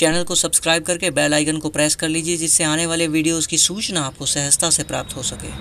Channel को subscribe करके bell icon को प्रेस कर लीजिए, जिससे आने वाले वीडियोस की सूचना आपको सहजता से प्राप्त हो सके।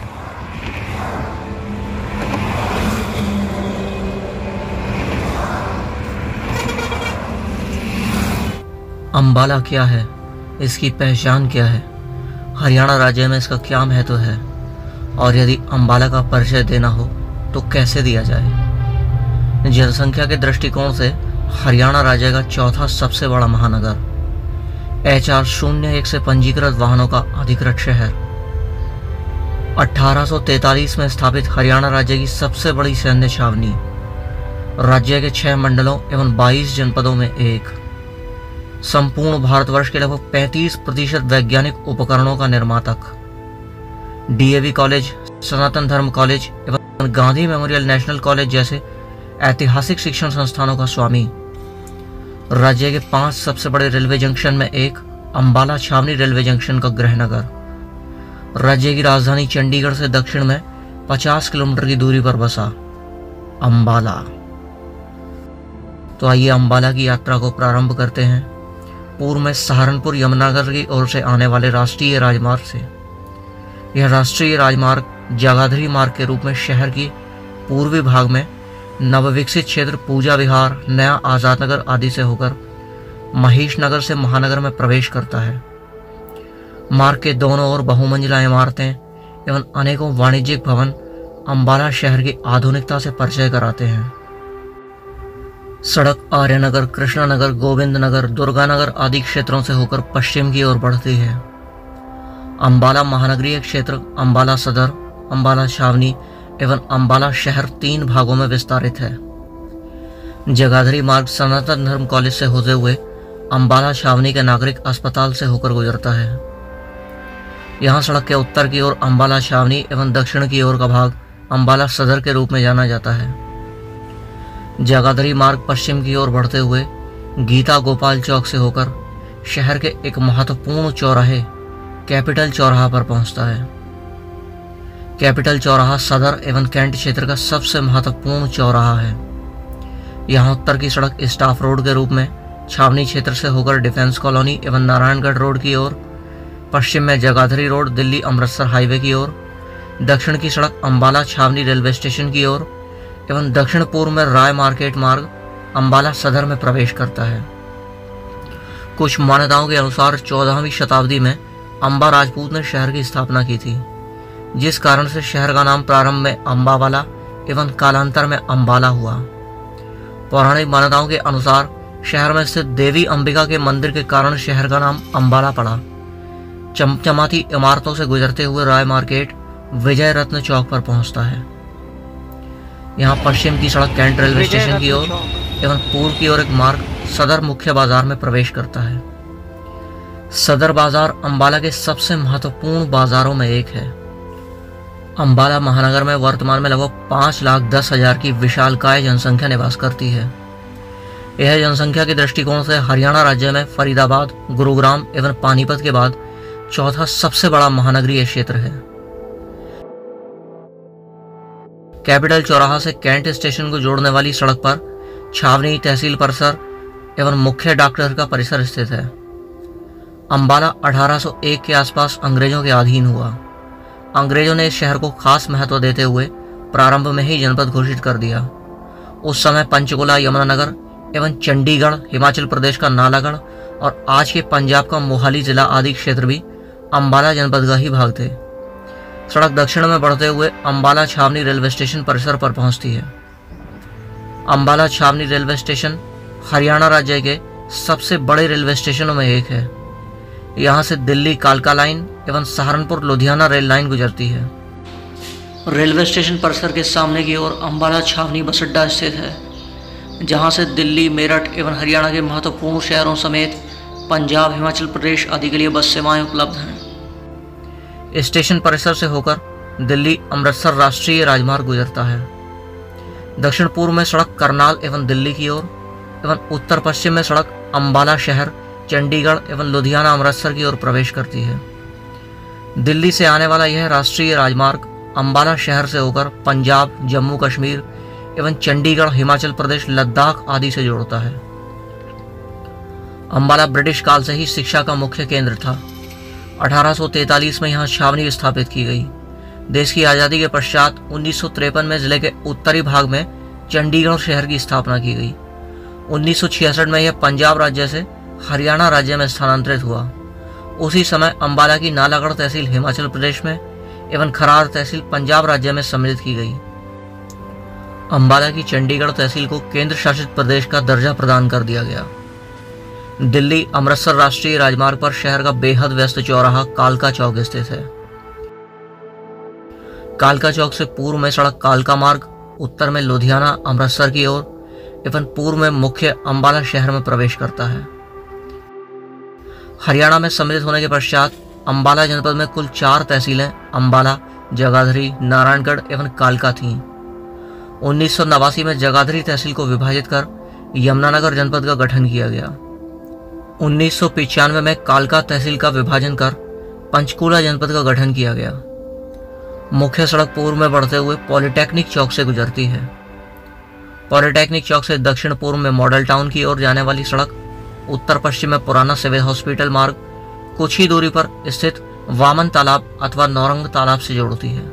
अम्बाला क्या है, इसकी पहचान क्या है, हरियाणा राज्य में इसका क्या महत्व है और यदि अम्बाला का परिचय देना हो तो कैसे दिया जाए। जनसंख्या के दृष्टिकोण से हरियाणा राज्य का चौथा सबसे बड़ा महानगर, HR 01 से पंजीकृत वाहनों का अधिकृत शहर, 1843 में स्थापित हरियाणा राज्य की सबसे बड़ी सैन्य छावनी, राज्य के 6 मंडलों एवं 22 जनपदों में एक, संपूर्ण भारतवर्ष के लगभग 35% वैज्ञानिक उपकरणों का निर्मातक, DAV कॉलेज, सनातन धर्म कॉलेज एवं गांधी मेमोरियल नेशनल कॉलेज जैसे ऐतिहासिक शिक्षण संस्थानों का स्वामी, राज्य के 5 सबसे बड़े रेलवे जंक्शन में एक अम्बाला छावनी रेलवे जंक्शन का गृहनगर, राज्य की राजधानी चंडीगढ़ से दक्षिण में 50 किलोमीटर की दूरी पर बसा अम्बाला। तो आइए अम्बाला की यात्रा को प्रारंभ करते हैं पूर्व में सहारनपुर यमुनानगर की ओर से आने वाले राष्ट्रीय राजमार्ग से। यह राष्ट्रीय राजमार्ग जगाधरी मार्ग के रूप में शहर की पूर्वी भाग में नवविकसित क्षेत्र पूजा विहार, नया आजाद नगर आदि से होकर महेश नगर से महानगर में प्रवेश करता है। मार्ग के दोनों ओर बहुमंजिला इमारतें एवं अनेकों वाणिज्यिक भवन अम्बाला शहर की आधुनिकता से परिचय कराते हैं। सड़क आर्यनगर, कृष्णानगर, गोविंद नगर, दुर्गानगर आदि क्षेत्रों से होकर पश्चिम की ओर बढ़ती है। अम्बाला महानगरीय क्षेत्र अम्बाला सदर, अम्बाला छावनी एवं अम्बाला शहर 3 भागों में विस्तारित है। जगाधरी मार्ग सनातन धर्म कॉलेज से होते हुए अम्बाला छावनी के नागरिक अस्पताल से होकर गुजरता है। यहाँ सड़क के उत्तर की ओर अम्बाला छावनी एवं दक्षिण की ओर का भाग अम्बाला सदर के रूप में जाना जाता है। जगाधरी मार्ग पश्चिम की ओर बढ़ते हुए गीता गोपाल चौक से होकर शहर के एक महत्वपूर्ण चौराहे कैपिटल चौराहा पर पहुंचता है। कैपिटल चौराहा सदर एवं कैंट क्षेत्र का सबसे महत्वपूर्ण चौराहा है। यहाँ उत्तर की सड़क स्टाफ रोड के रूप में छावनी क्षेत्र से होकर डिफेंस कॉलोनी एवं नारायणगढ़ रोड की ओर, पश्चिम में जगाधरी रोड दिल्ली अमृतसर हाईवे की ओर, दक्षिण की सड़क अम्बाला छावनी रेलवे स्टेशन की ओर एवं दक्षिण पूर्व में राय मार्केट मार्ग अम्बाला सदर में प्रवेश करता है। कुछ मान्यताओं के अनुसार 14वीं शताब्दी में अम्बा राजपूत ने शहर की स्थापना की थी, जिस कारण से शहर का नाम प्रारंभ में अम्बावाला एवं कालांतर में अम्बाला हुआ। पौराणिक मान्यताओं के अनुसार शहर में स्थित देवी अंबिका के मंदिर के कारण शहर का नाम अम्बाला पड़ा। चमचमाती इमारतों से गुजरते हुए राय मार्केट विजय रत्न चौक पर पहुंचता है। यहाँ पश्चिम की सड़क कैंट रेलवे स्टेशन की ओर एवं पूर्व की ओर एक मार्ग सदर मुख्य बाजार में प्रवेश करता है। सदर बाजार अम्बाला के सबसे महत्वपूर्ण बाजारों में एक है। अम्बाला महानगर में वर्तमान में लगभग 5,10,000 की विशालकाय जनसंख्या निवास करती है। यह जनसंख्या के दृष्टिकोण से हरियाणा राज्य में फरीदाबाद, गुरुग्राम एवं पानीपत के बाद चौथा सबसे बड़ा महानगरीय क्षेत्र है। कैपिटल चौराहा से कैंट स्टेशन को जोड़ने वाली सड़क पर छावनी तहसील परिसर एवं मुख्य डाकघर का परिसर स्थित है। अम्बाला 1801 के आसपास अंग्रेजों के अधीन हुआ। अंग्रेजों ने इस शहर को खास महत्व देते हुए प्रारंभ में ही जनपद घोषित कर दिया। उस समय पंचकुला यमुनानगर एवं चंडीगढ़ हिमाचल प्रदेश का नालागढ़ और आज के पंजाब का मोहाली जिला आदि क्षेत्र भी अम्बाला जनपद का ही भाग थे। सड़क दक्षिण में बढ़ते हुए अम्बाला छावनी रेलवे स्टेशन परिसर पर पहुंचती है। अम्बाला छावनी रेलवे स्टेशन हरियाणा राज्य के सबसे बड़े रेलवे स्टेशनों में एक है। यहाँ से दिल्ली कालका लाइन एवं सहारनपुर लुधियाना रेल लाइन गुजरती है। रेलवे स्टेशन परिसर के सामने की ओर अम्बाला छावनी बस अड्डा स्थित है, जहाँ से दिल्ली, मेरठ एवं हरियाणा के महत्वपूर्ण शहरों समेत पंजाब, हिमाचल प्रदेश आदि के लिए बस सेवाएं उपलब्ध हैं। स्टेशन परिसर से होकर दिल्ली अमृतसर राष्ट्रीय राजमार्ग गुजरता है। दक्षिण पूर्व में सड़क करनाल एवं दिल्ली की ओर एवं उत्तर पश्चिम में सड़क अम्बाला शहर, चंडीगढ़ एवं लुधियाना अमृतसर की ओर प्रवेश करती है। दिल्ली से आने वाला यह राष्ट्रीय राजमार्ग अम्बाला शहर से होकर पंजाब, जम्मू कश्मीर एवं चंडीगढ़, हिमाचल प्रदेश, लद्दाख आदि से जोड़ता है। अम्बाला ब्रिटिश काल से ही शिक्षा का मुख्य केंद्र था। 1843 में यहाँ छावनी स्थापित की गई। देश की आज़ादी के पश्चात 1953 में जिले के उत्तरी भाग में चंडीगढ़ शहर की स्थापना की गई। 1966 में यह पंजाब राज्य से हरियाणा राज्य में स्थानांतरित हुआ। उसी समय अम्बाला की नालागढ़ तहसील हिमाचल प्रदेश में एवं खरार तहसील पंजाब राज्य में सम्मिलित की गई। अम्बाला की चंडीगढ़ तहसील को केंद्र शासित प्रदेश का दर्जा प्रदान कर दिया गया। दिल्ली अमृतसर राष्ट्रीय राजमार्ग पर शहर का बेहद व्यस्त चौराहा कालका चौक स्थित है। कालका चौक से पूर्व में सड़क कालका मार्ग, उत्तर में लुधियाना अमृतसर की ओर एवं पूर्व में मुख्य अम्बाला शहर में प्रवेश करता है। हरियाणा में सम्मिलित होने के पश्चात अम्बाला जनपद में कुल 4 तहसीलें अम्बाला, जगाधरी, नारायणगढ़ एवं कालका थीं। 1989 में जगाधरी तहसील को विभाजित कर यमुनानगर जनपद का गठन किया गया। 1995 में कालका तहसील का विभाजन कर पंचकूला जनपद का गठन किया गया। मुख्य सड़क पूर्व में बढ़ते हुए पॉलिटेक्निक चौक से गुजरती है। पॉलिटेक्निक चौक से दक्षिण पूर्व में मॉडल टाउन की ओर जाने वाली सड़क उत्तर पश्चिम में पुराना सिविल हॉस्पिटल मार्ग कुछ ही दूरी पर स्थित वामन तालाब अथवा नौरंग तालाब से जोड़ती है।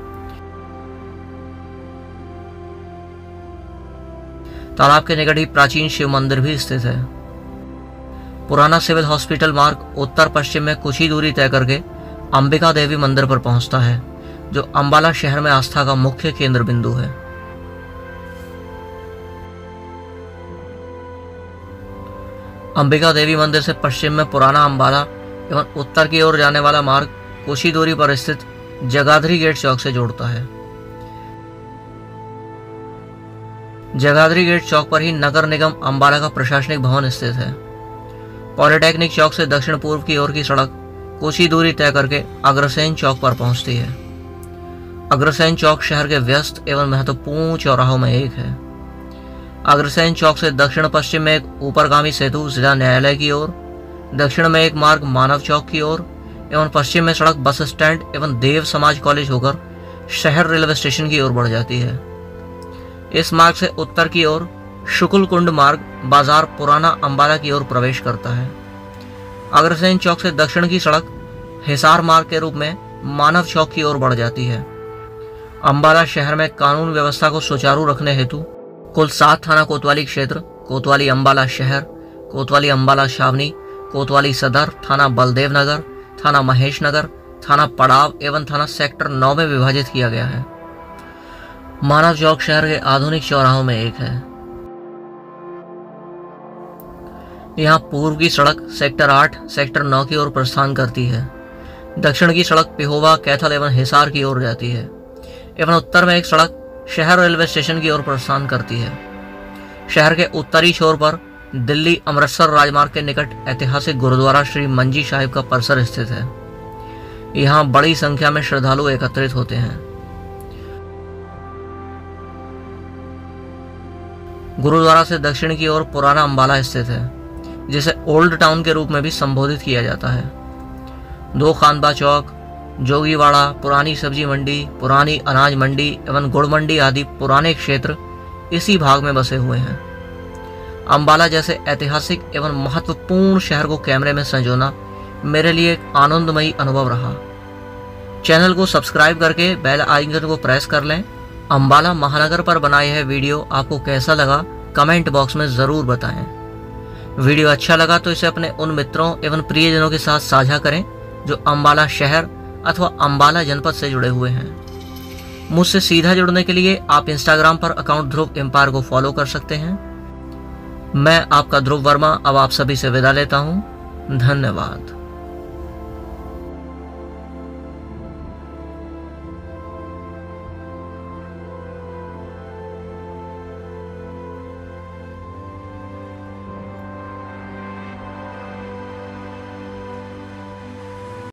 तालाब के निकट ही प्राचीन शिव मंदिर भी स्थित है। पुराना सिविल हॉस्पिटल मार्ग उत्तर पश्चिम में कुछ ही दूरी तय करके अंबिका देवी मंदिर पर पहुंचता है, जो अम्बाला शहर में आस्था का मुख्य केंद्र बिंदु है। अंबिका देवी मंदिर से पश्चिम में पुराना अम्बाला एवं उत्तर की ओर जाने वाला मार्ग कुछ ही दूरी पर स्थित जगाधरी गेट चौक से जोड़ता है। जगाधरी गेट चौक पर ही नगर निगम अम्बाला का प्रशासनिक भवन स्थित है। पॉलिटेक्निक चौक से दक्षिण पूर्व की ओर की सड़क कुछ ही दूरी तय करके अग्रसेन चौक पर पहुंचती है। अग्रसेन चौक शहर के व्यस्त एवं महत्वपूर्ण चौराहों में एक है। अग्रसेन चौक से दक्षिण पश्चिम में एक ऊपरगामी सेतु जिला न्यायालय की ओर, दक्षिण में एक मार्ग मानव चौक की ओर एवं पश्चिम में सड़क बस स्टैंड एवं देव समाज कॉलेज होकर शहर रेलवे स्टेशन की ओर बढ़ जाती है। इस मार्ग से उत्तर की ओर शुक्ल कुंड मार्ग बाजार पुराना अम्बाला की ओर प्रवेश करता है। अग्रसेन चौक से दक्षिण की सड़क हिसार मार्ग के रूप में मानव चौक की ओर बढ़ जाती है। अम्बाला शहर में कानून व्यवस्था को सुचारू रखने हेतु कुल 7 थाना कोतवाली क्षेत्र, कोतवाली अम्बाला शहर, कोतवाली अम्बाला छावनी, कोतवाली सदर, थाना बलदेव नगर, थाना महेश नगर, थाना पड़ाव एवं थाना सेक्टर 9 में विभाजित किया गया है। मानव चौक शहर के आधुनिक चौराहों में एक है। यहाँ पूर्व की सड़क सेक्टर 8, सेक्टर 9 की ओर प्रस्थान करती है। दक्षिण की सड़क पिहोवा, कैथल एवं हिसार की ओर जाती है एवं उत्तर में एक सड़क शहर रेलवे स्टेशन की ओर प्रस्थान करती है। शहर के उत्तरी छोर पर दिल्ली अमृतसर राजमार्ग के निकट ऐतिहासिक गुरुद्वारा श्री मंजी साहिब का परिसर स्थित है। यहाँ बड़ी संख्या में श्रद्धालु एकत्रित होते हैं। गुरुद्वारा से दक्षिण की ओर पुराना अम्बाला स्थित है, जिसे ओल्ड टाउन के रूप में भी संबोधित किया जाता है। 2 खानबा चौक, जोगीवाड़ा, पुरानी सब्जी मंडी, पुरानी अनाज मंडी एवं गुड़ मंडी आदि पुराने क्षेत्र इसी भाग में बसे हुए हैं। अम्बाला जैसे ऐतिहासिक एवं महत्वपूर्ण शहर को कैमरे में संजोना मेरे लिए एक आनंदमयी अनुभव रहा। चैनल को सब्सक्राइब करके बेल आइकन को प्रेस कर लें। अम्बाला महानगर पर बनाया यह वीडियो आपको कैसा लगा कमेंट बॉक्स में ज़रूर बताएं। वीडियो अच्छा लगा तो इसे अपने उन मित्रों एवं प्रियजनों के साथ साझा करें जो अम्बाला शहर अथवा अम्बाला जनपद से जुड़े हुए हैं। मुझसे सीधा जुड़ने के लिए आप इंस्टाग्राम पर अकाउंट ध्रुव एम्पायर को फॉलो कर सकते हैं। मैं आपका ध्रुव वर्मा अब आप सभी से विदा लेता हूँ। धन्यवाद।